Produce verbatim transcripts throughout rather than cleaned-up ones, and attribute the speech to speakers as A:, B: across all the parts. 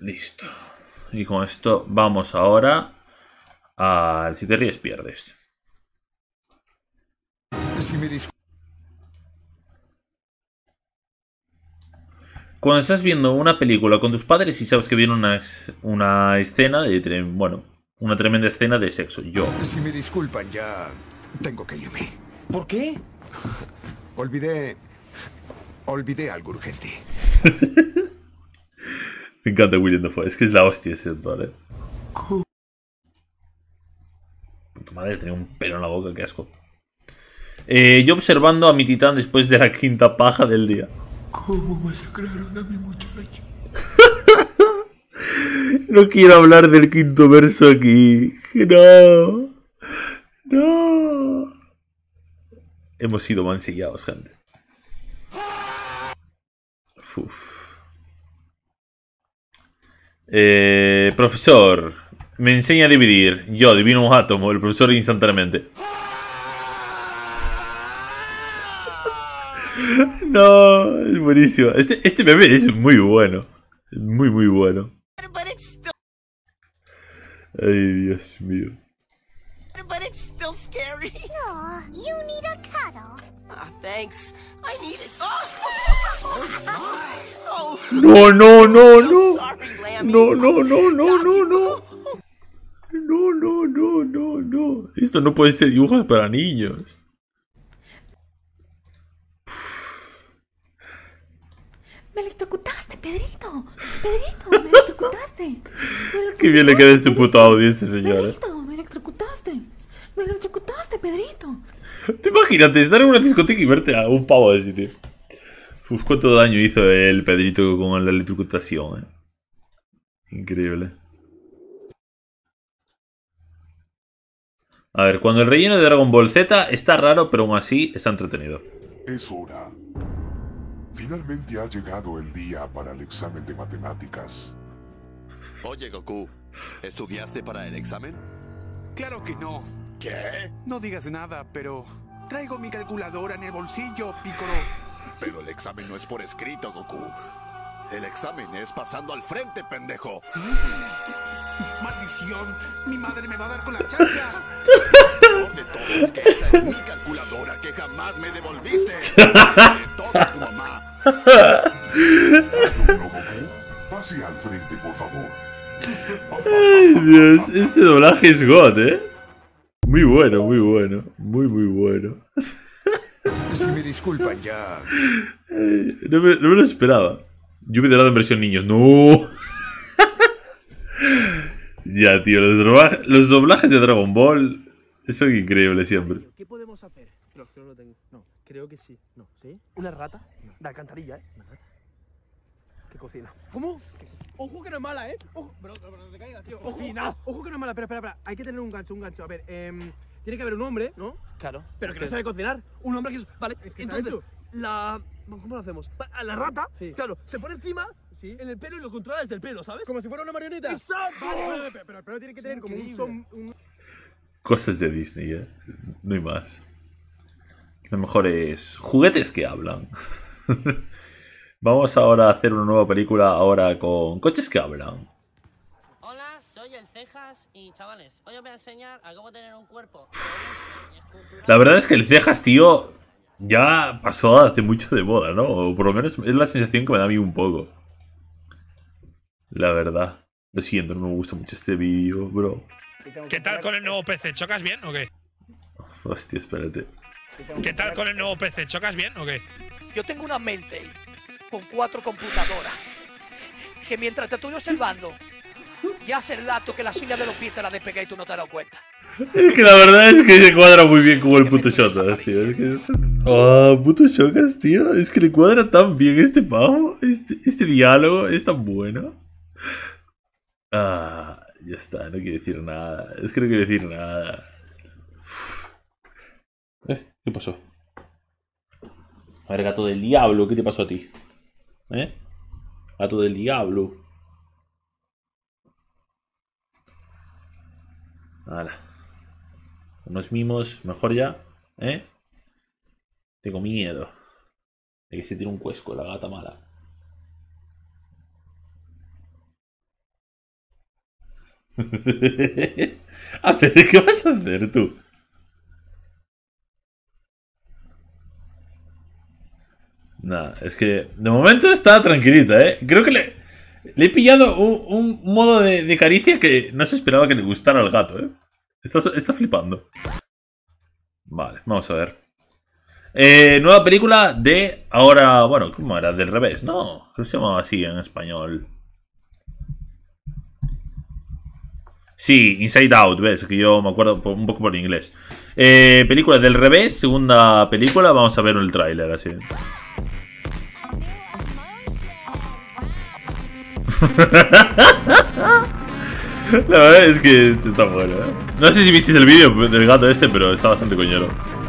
A: Listo. Y con esto vamos ahora al Si te ríes, pierdes.
B: Si me dis-
A: Cuando estás viendo una película con tus padres y sabes que viene una, una escena de... Bueno, una tremenda escena de sexo. Yo.
B: Si me disculpan, ya tengo que irme.
C: ¿Por qué?
B: Olvidé... Olvidé algo urgente.
A: Me encanta William Dafoe. Es que es la hostia ese actor, eh. Puta madre, tenía un pelo en la boca, qué asco. Eh, yo observando a mi titán después de la quinta paja del día.
B: ¿Cómo masacraron a mi muchacho?
A: No quiero hablar del quinto verso aquí. No. No. Hemos sido mancillados, gente. Uf. Eh, profesor, me enseña a dividir. Yo adivino un átomo, el profesor instantáneamente. No, es buenísimo. Este, este meme es muy bueno. Es muy, muy bueno. Ay, Dios mío.
D: But it's still scary.
E: Aw, you need a cuddle.
D: Ah, thanks. I need it. Oh, oh,
A: No, no, no, no.
D: sorry, Lammy.
A: No, no, no, no, no, no. No, no, no, no, no. Esto no puede ser dibujos para niños.
F: Me electrocutaste, Pedrito. Pedrito, me electrocutaste. Me electrocutaste.
A: Qué bien le queda este puto audio a este señor. eh.
F: Pedrito, me electrocutaste. Me electrocutaste, Pedrito.
A: Tú imagínate estar en una discoteca y verte a un pavo así, tío. Uf, cuánto daño hizo el Pedrito con la electrocutación, eh. Increíble. A ver, cuando el relleno de Dragon Ball Z está raro, pero aún así está entretenido.
G: Es hora. Finalmente ha llegado el día para el examen de matemáticas.
H: Oye, Goku, ¿estudiaste para el examen?
C: Claro que no.
H: ¿Qué?
C: No digas nada, pero traigo mi calculadora en el bolsillo, Piccolo.
H: Pero el examen no es por escrito, Goku. El examen es pasando al frente, pendejo.
C: ¡Maldición! ¡Mi madre me va a dar con la chancla!
H: De todo es que esa es mi calculadora que jamás me devolviste. De toda tu mamá.
G: No, Goku, pase al frente, por favor.
A: Ay, Dios, este doblaje es God, eh. Muy bueno, muy bueno. Muy, muy bueno.
B: Si me disculpan, ya...
A: Ay, no, me, no me lo esperaba. Yo me he dado en versión niños. No. Ya, tío, los, doblajes, los doblajes de Dragon Ball son increíbles siempre.
I: ¿Qué podemos hacer? No, creo que no tengo. No, creo que sí. No, ¿sí? ¿Una rata? No. De alcantarilla, ¿eh? Una rata. ¿Qué cocina? ¿Cómo? ¿Qué? Ojo que no es mala, ¿eh? Ojo, pero, pero no te caigas, tío. Ojo, cocina. Ojo que no es mala. Espera, espera, espera. Hay que tener un gancho, un gancho. A ver, eh, tiene que haber un hombre, ¿no? Claro. Pero que no sabe cocinar. Un hombre que es... Vale, es que entonces, la... ¿Cómo lo hacemos? A la rata, sí. Claro, se pone encima, sí, en el pelo y lo controla desde el pelo, ¿sabes? Como si fuera una marioneta. ¡Exacto! Vale, vale, vale, pero el pelo tiene que tener como un, son, un...
A: Cosas de Disney, eh. No hay más. Lo mejor es juguetes que hablan. Vamos ahora a hacer una nueva película ahora con coches que hablan.
D: Hola, soy el Cejas y chavales, hoy os voy a enseñar a cómo tener un cuerpo.
A: La verdad es que el Cejas, tío, ya pasó hace mucho de moda, ¿no? O por lo menos es la sensación que me da a mí un poco. La verdad. Lo siento, no me gusta mucho este vídeo, bro.
J: ¿Qué tal con el nuevo P C? ¿Chocas bien o qué?
A: Hostia, espérate.
J: ¿Qué tal con el nuevo P C? ¿Chocas bien o qué?
K: Yo tengo una mente con cuatro computadoras que mientras te estoy observando ya hace el rato que la silla de los pies te la despegué y tú no te has dado cuenta.
A: Es que la verdad es que se cuadra muy bien como el puto Shotas, tío. Es que es... Oh, puto Shotas, tío. Es que le cuadra tan bien este pavo. Este, este diálogo es tan bueno. Ah, ya está, no quiero decir nada. Es que no quiero decir nada. Eh, ¿qué pasó? A ver, gato del diablo, ¿qué te pasó a ti? ¿Eh? Gato del diablo. Hala. Unos mimos, mejor ya. ¿Eh? Tengo miedo de que se tire un cuesco la gata mala. A ver, ¿qué vas a hacer tú? Nah, es que de momento está tranquilita, ¿eh? Creo que le, le he pillado un, un modo de, de caricia que no se esperaba que le gustara al gato, ¿eh? Está, está flipando. Vale, vamos a ver. Eh, nueva película de... Ahora, bueno, ¿cómo era? Del revés, ¿no? Creo que se llamaba así en español. Sí, Inside Out, ves, que yo me acuerdo un poco por inglés. Eh, película del revés, segunda película. Vamos a ver el tráiler así. La verdad es que está bueno, ¿eh? No sé si visteis el vídeo del gato este, pero está bastante coñero.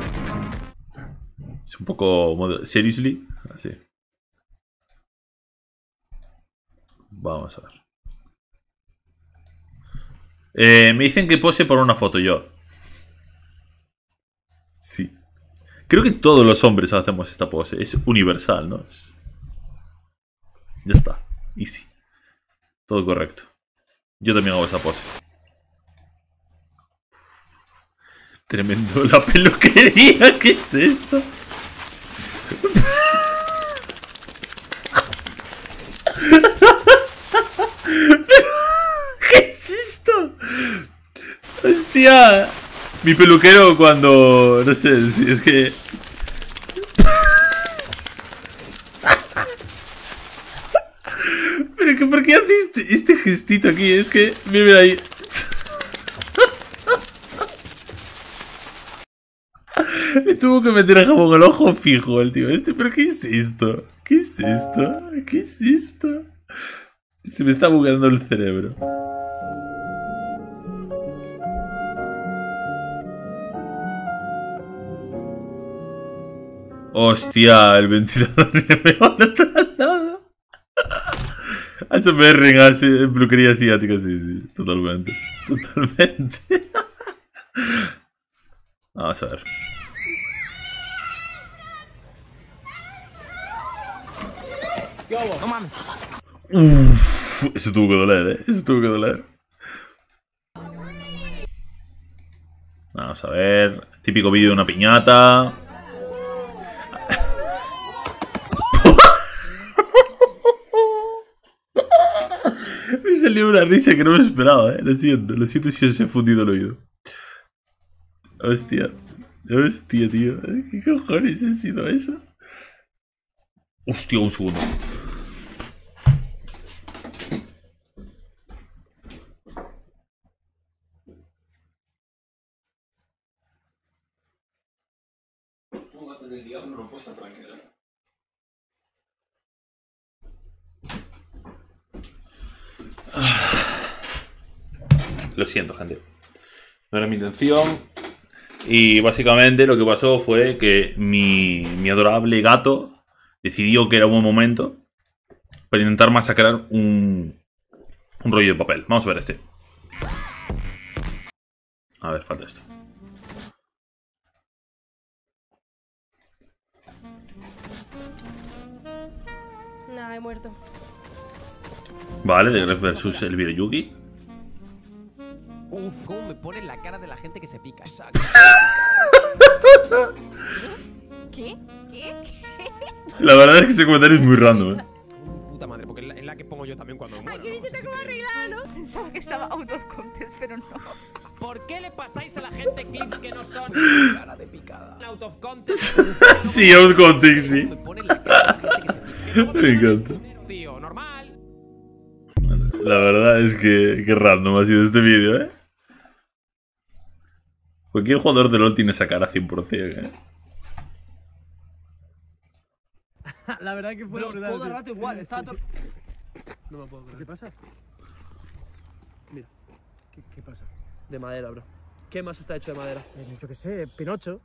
A: Es un poco modo seriously, así. Vamos a ver. Eh, me dicen que pose por una foto yo. Sí. Creo que todos los hombres hacemos esta pose. Es universal, ¿no? Es... Ya está. Easy. Todo correcto. Yo también hago esa pose. Tremendo la peluquería. ¿Qué es esto? ¿Qué es esto? Hostia. Mi peluquero cuando... No sé, si es que... Pero que ¿por qué haces este, este gestito aquí? Es que... Mira ahí. Le tuvo que meter a jabón al ojo fijo el tío este. ¿Pero qué es esto? ¿Qué es esto? ¿Qué es esto? Se me está bugueando el cerebro. Hostia, el ventilador me va a otro lado. A eso me ringa en peluquería asiática, sí, sí, totalmente. Totalmente. Vamos a ver.
I: No mames.
A: Uff, eso tuvo que doler, eh. Eso tuvo que doler. Vamos a ver. Típico vídeo de una piñata. Me salió una risa que no me esperaba, eh. Lo siento, lo siento si os he fundido el oído. Hostia. Hostia, tío. ¿Qué cojones ha sido eso? Hostia, un segundo. Del diablo no puedo estar tranquilo. Lo siento, gente. No era mi intención. Y básicamente lo que pasó fue que mi, mi adorable gato decidió que era un buen momento para intentar masacrar un, un rollo de papel. Vamos a ver este. A ver, falta esto.
L: Nah, he muerto.
A: Vale, de Gref versus Elvira Yugi.
M: Uf, cómo me pone la cara de la gente que se pica.
L: ¿Qué? ¿Qué?
A: La verdad es que ese comentario es muy random, eh.
M: Puta madre, porque es la, es la que pongo yo también cuando me muero.
L: Aquí viste cómo arreglar, ¿no? Pensaba que estaba out of context, pero no.
M: ¿Por qué le pasáis a la gente clips que no son cara de picada? Out of context.
A: Sí, out of context, sí.
M: Me pone la cara de la gente que se pica.
A: Me encanta.
M: Tío, normal.
A: La verdad es que, que random ha sido este vídeo, eh. Cualquier jugador de LoL tiene esa cara cien por cien, eh.
I: La verdad que fue brutal.
M: Todo el rato igual, estaba todo...
I: No me puedo creer. ¿Qué pasa? Mira. ¿Qué, ¿Qué pasa? De madera, bro. ¿Qué más está hecho de madera? Eh, yo qué sé, Pinocho.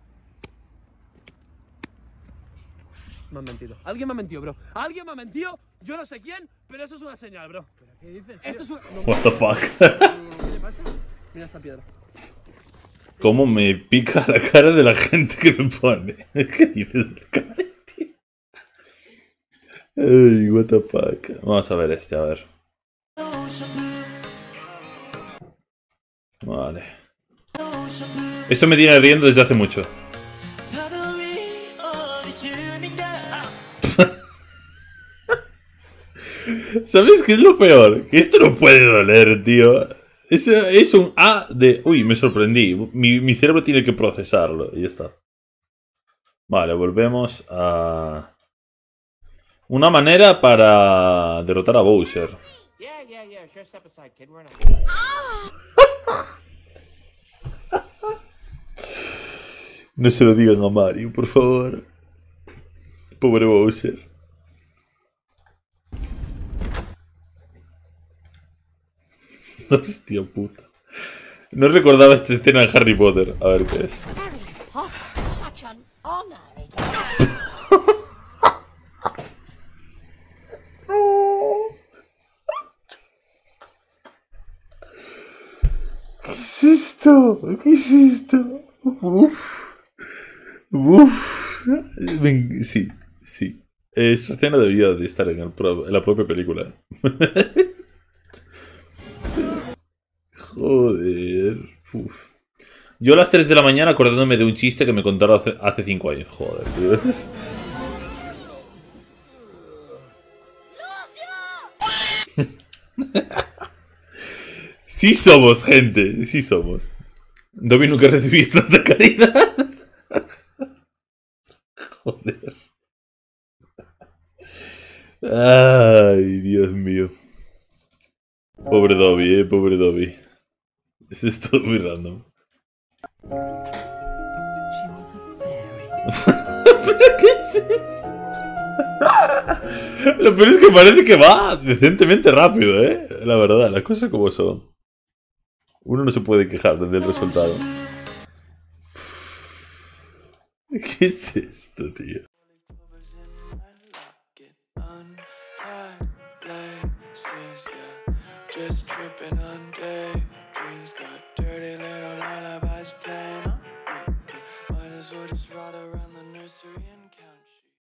I: Me han mentido. Alguien me ha mentido, bro. Alguien me ha mentido. Yo no sé quién, pero eso es una señal, bro. ¿Pero qué dices, tío? Esto es una... No,
A: What the fuck?
I: ¿Qué pasa? Mira esta piedra.
A: Cómo me pica la cara de la gente que me pone. ¿Qué dices del cara, tío? Ay, what the fuck. Vamos a ver este, a ver. Vale. Esto me tiene riendo desde hace mucho. ¿Sabes qué es lo peor? Que esto no puede doler, tío. Es, es un A de... Uy, me sorprendí. Mi, mi cerebro tiene que procesarlo. Y ya está. Vale, volvemos a... Una manera para derrotar a Bowser. No se lo digan a Mario, por favor. Pobre Bowser. Hostia puta. No recordaba esta escena en Harry Potter. A ver qué es. ¿Qué es esto? ¿Qué es esto? Uf. Uf. Sí, sí. Esa escena debía de estar en, el pro en la propia película. Joder. Uf. Yo a las tres de la mañana acordándome de un chiste que me contaron hace, hace cinco años. Joder, tío. Sí somos, gente. Sí somos. Dobby nunca recibí tanta caridad. Joder. Ay, Dios mío. Pobre Dobby, eh. Pobre Dobby. Eso es todo muy random. ¿Pero qué es eso? Lo peor es que parece que va decentemente rápido, eh. La verdad, las cosas como son. Uno no se puede quejar del resultado. ¿Qué es esto, tío?
N: Just tripping on day